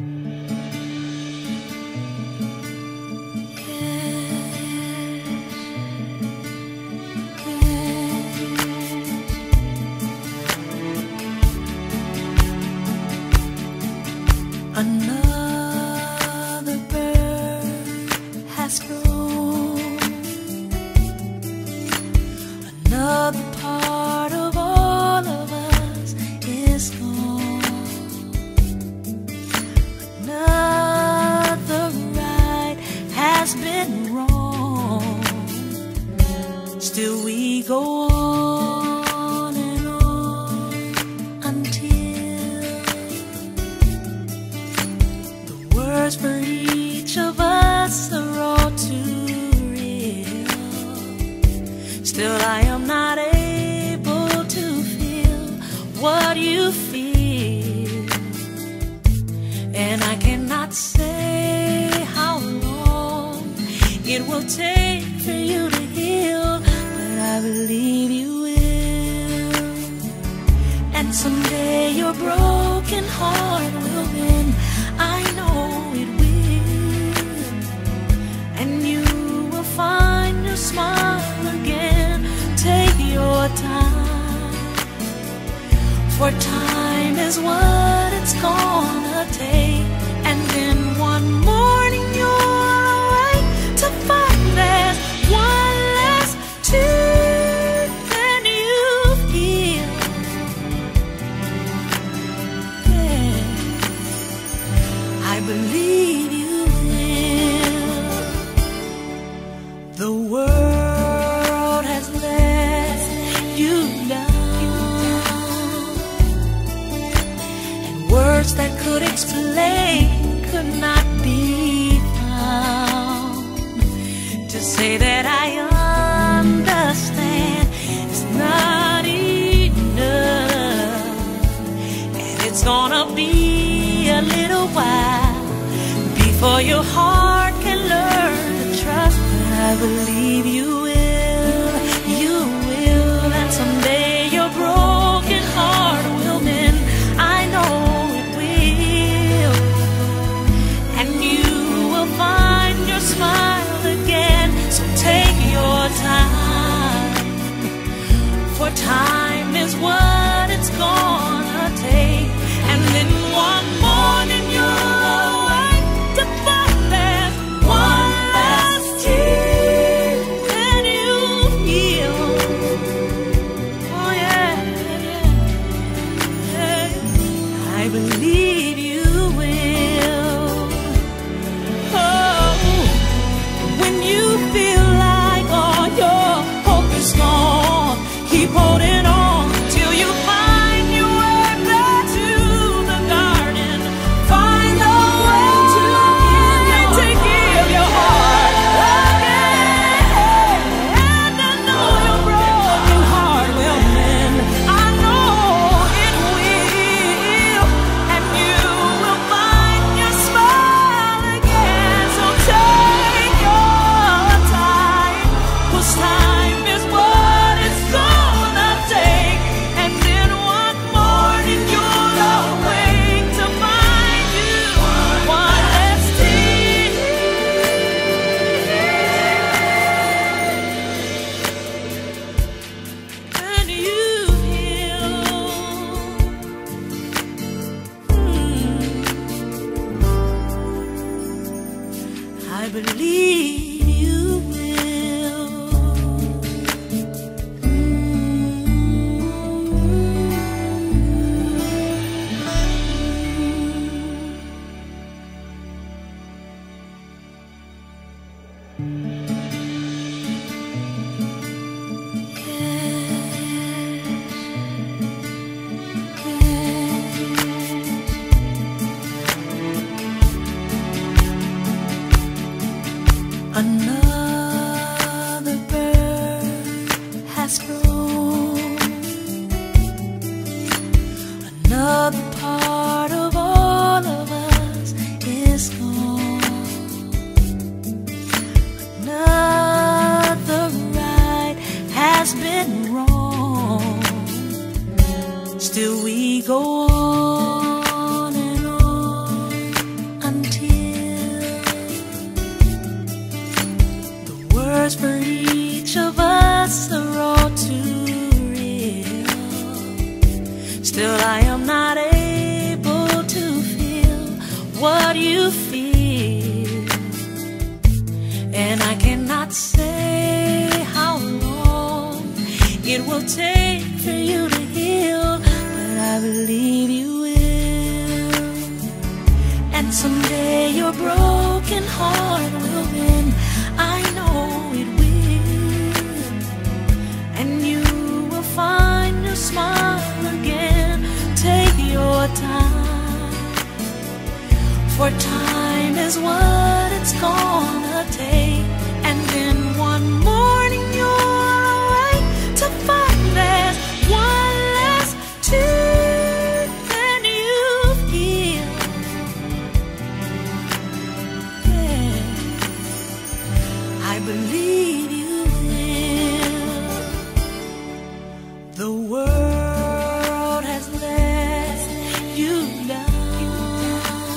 Another bird has flown. Another part of all of us is gone. Another ride has been wrong. Still we go on and on until the words for each of us are all too real. Still I am not able to feel what you feel, and I cannot say how long it will take for you to heal, but I believe you will. And someday your broken heart will mend, I know it will, and you will find your smile again. Take your time, for time is what it's gonna take. And then one morning you'll awake to find there's one less tooth than you feel. Yeah, I believe you will. The world has let you down, and words that could explain could not be found. To say that I understand is not enough, and it's gonna be a little while before your heart can learn to trust. But I believe you will, and someday your broken heart will mend. I know it will, and you will find your smile again. So take your time, for time is what it's gonna take. And then one morning you'll awake to find there's one less tear than you feel. Oh yeah, yeah, yeah. I believe you will. Oh, when you feel like all your hope is gone, keep holding on till you find your way back to the garden. Find a way to give your heart again. And I know your broken heart will mend. I know it will, and you will find your smile again. So take your time, 'cause time is what it's gonna take. And then one morning you'll awake to find you one less tear than you feel. I believe you will. Another bird has flown. Another part of all of us is gone. Another ride has been wrong. Still we go on and on Still I am not able to feel what you feel, and I cannot say how long it will take for you to heal, but I believe you will. And someday your broken heart will mend, I know it will, and you will find your smile again. Take your time, for time is what it's gonna take. And then one morning you'll awake to find there's one less tooth than you feel. Yeah, I believe you will. The world has let you down,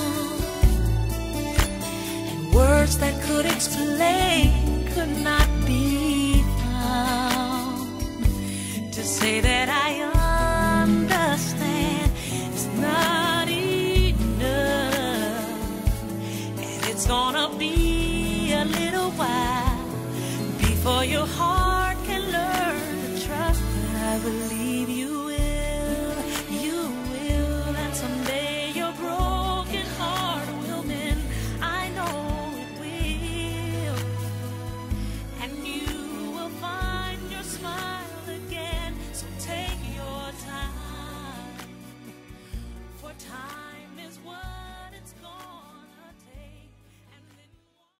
and words that could explain could not be found. To say that I understand is not enough, and it's gonna be a little while before your heart can learn to trust. But I believe you will, and someday your broken heart will mend. I know it will, and you will find your smile again. So take your time, for time